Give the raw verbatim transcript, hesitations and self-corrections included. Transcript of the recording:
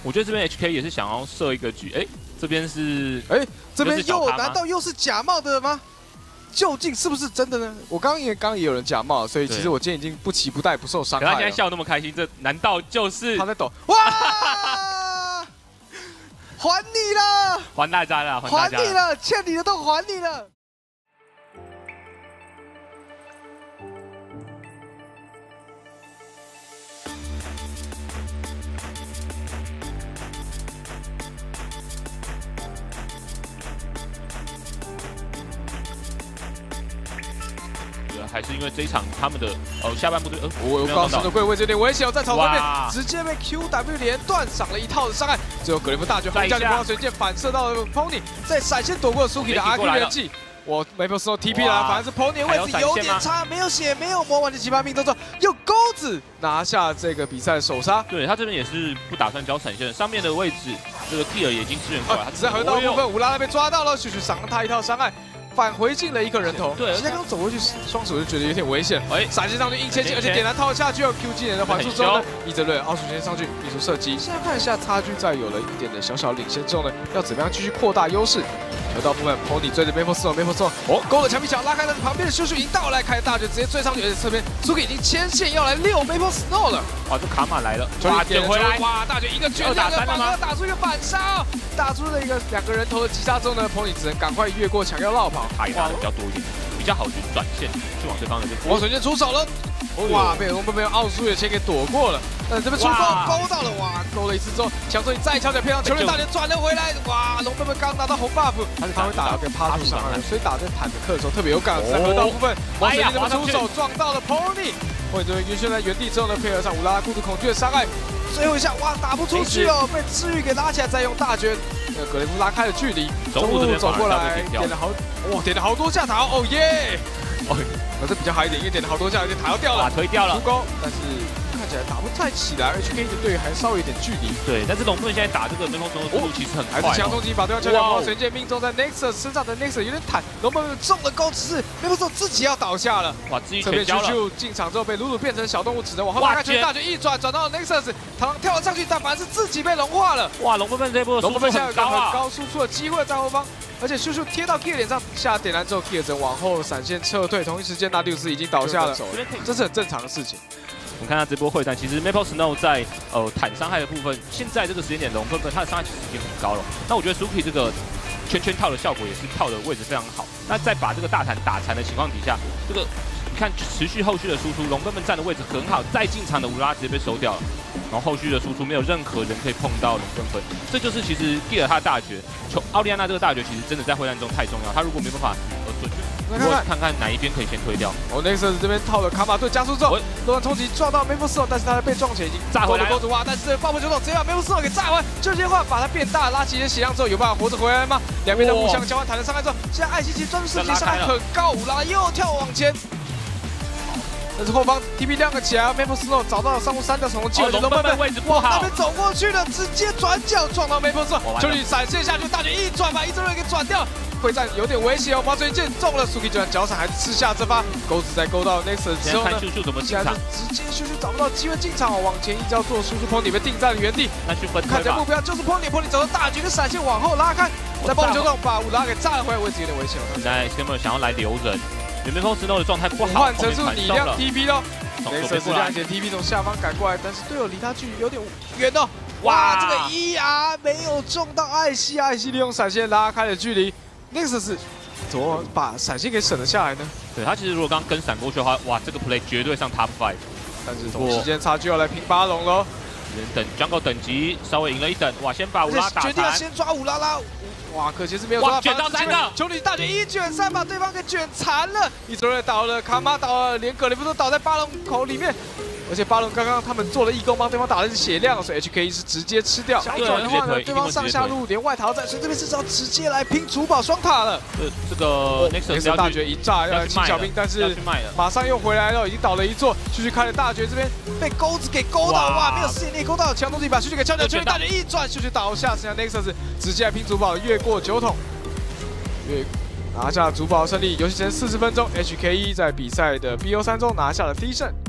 我觉得这边 H K 也是想要设一个局，哎，这边是， 哎，这边又难道又是假冒的吗？究竟是不是真的呢？我刚刚也刚刚也有人假冒，所以其实我今天已经不骑不带不受伤害了。 他现在笑那么开心，这难道就是他在抖？哇！还你了！ 还大家了！ 还你了！欠你的都还你了！ 还是因为这一场他们的呃下半部队，呃， 我有高升的贵位置有点危险哦，在草方面直接被 Q W 连断赏了一套的伤害，最后格雷夫大绝红将军波浪水箭反射到了 Pony， 在闪现躲过了 Suki 的 R Q 连技。我 Maple Snow T P 了，反而是 Pony 的位置有点差，没有血，没有魔完的奇葩命中之后，用钩子拿下这个比赛的首杀。 对他这边也是不打算交闪现，上面的位置这个 Kill 也已经支援过来，他只在回到部分，乌拉拉被抓到了，旭旭赏了他一套伤害。返回进了一个人头， 对， 现在刚走过去，双手就觉得有点危险。哎，闪现上去硬切进，而且点燃套下去，有 Q 技能的还速之后呢，伊泽瑞奥数先上去秘书射击。现在看一下差距，在有了一点的小小领先之后呢，要怎么样继续扩大优势？回到部分 ，Pony 追着 Maple Snow，Maple Snow 哦，勾了墙壁墙，拉开了旁边的秀秀已经到来，开大绝直接追上去，而且侧边 Suki 已经牵线要来溜 Maple Snow 了。哇，这卡玛来了，哇，捡回来，哇，大绝一个卷两个反杀，打出一个反杀，打出了一个两个人头的击杀之后呢 ，Pony 只能赶快越过墙要绕跑， 打一打的比较多一点，比较好去转线去往对方的这个。 王水剑出手了。哇！被我们被奥数也先给躲过了，但这边出钩勾到了，哇！勾了一次之后，强手你再敲脚偏上球队大连转了回来，哇！龙妹妹刚拿到红 buff， 但是他会打给趴住伤害，所以打在坦克的时候特别有感。在河道部分，王水剑这边出手撞到了 Pony，Pony 这边晕眩在原地之后呢，配合上乌拉拉孤独恐惧的伤害，最后一下哇打不出去哦，被治愈给拉起来，再用大绝，呃格雷夫拉开了距离，中路走过来点了好哇点了好多下塔，哦耶！哦，可是比较好一点，因为点了好多下，有点塔要掉了， 推掉了， 出钩，但是看起来打不太起来 ，H K 的队还稍微有点距离。 对，但是龙盾现在打这个梅风中的速度其实很快， 还是强冲击把对方敲掉，波神剑命中在 Nexus 身上的 Nexus 有点坦，龙盾中了钩，只是梅风中自己要倒下了。 哇，自己全交了。 这边进场之后被鲁鲁变成小动物，只能往后拉开，拳大绝一转转到了 Nexus， 螳跳了上去，但反而是自己被融化了。 哇，龙盾这波龙盾现在有个很高高输出的机会在后方。而且秀秀贴到 Kier 脸上下点燃之后 ，Kier 只能往后闪现撤退，同一时间纳迪乌斯已经倒下了，这是很正常的事情。 我们看他这波会战，其实 Maple Snow 在呃坦伤害的部分，现在这个时间点龙分分他的伤害其实已经很高了。那我觉得 Suki 这个圈圈套的效果也是套的位置非常好。那在把这个大坦打残的情况底下，这个你看持续后续的输出，龙分分站的位置很好，再进场的乌拉直接被收掉了。然后后续的输出没有任何人可以碰到龙分分，这就是其实 Gear 他的大绝，球奥利安娜这个大绝其实真的在会战中太重要，他如果没办法呃准确，如果看看哪一边可以先推掉。 哦 ，Nexus 这边套了卡马队加速之后，罗兰冲击撞到 Maple Snow， 但是他被撞起来已经炸回来了，哇！但是爆破球动直接把 Maple Snow 给炸完，这些话把他变大，拉起一些血量之后有办法活着回来吗？两边的互相交换坦的伤害之后，现在艾希奇专注射击伤害很高，乌拉又跳往前。但是后方 T P 亮了起来 ，Maple Snow 找到了上路三条虫机， 龙妹妹位置不好， 那边走过去了，直接转角撞到 Maple Snow， 球里闪现下去，大绝一转把伊泽瑞给转掉，会战有点危险哦，毛水剑中了 ，Suki 居然脚闪还是吃下这发钩子，在勾到 Nexus 之后呢， 秀秀怎么进场？ 直接秀秀找不到机会进场，往前一招做输出 ，Pony 被定在了原地， 那去分看起来目标就是 Pony，Pony 找到大绝跟闪现往后拉开，在爆球动把乌拉给炸了回来，位置有点危险了。 现在 Skimmer 想要来留人。梅风 Snow 的状态不好， 换成是你亮 T P 喽 ，Nexus 这样捡 T P 从下方赶过来，但是队友离他距离有点远哦。哇，这个 E R 没有中到艾希，艾希利用闪现拉开了距离 ，Nexus 怎么把闪现给省了下来呢？ 对他其实如果刚刚跟闪过去的话，哇，这个 play 绝对上 top five， 但是从时间差距要来拼巴龙喽。 等 jungle 等级稍微赢了一等，哇，先把乌拉打残， 决定要先抓乌拉拉。哇，可惜是没有抓到， 卷到三个， 球里大卷一卷三，把对方给卷残了。伊泽瑞倒了，卡玛倒了，连格雷夫都倒在巴龙口里面。而且巴龙刚刚他们做了义工，帮对方打的是血量，所以 H K 是直接吃掉。小转的话呢，对方上下路连外逃在，所以这边是要直接来拼主保双塔了。 这这个 Nexus 大绝一炸要来清小兵，但是马上又回来了，已经倒了一座。继续开了大绝这边被钩子给勾到，哇，没有视野内勾到，强东西把秀秀给敲掉，球大绝一转，秀秀倒下，剩下 Nexus 直接来拼主保，越过酒桶，越拿下主保胜利。游戏时间四十分钟 ，H K 在比赛的 B O 三中拿下了第一胜。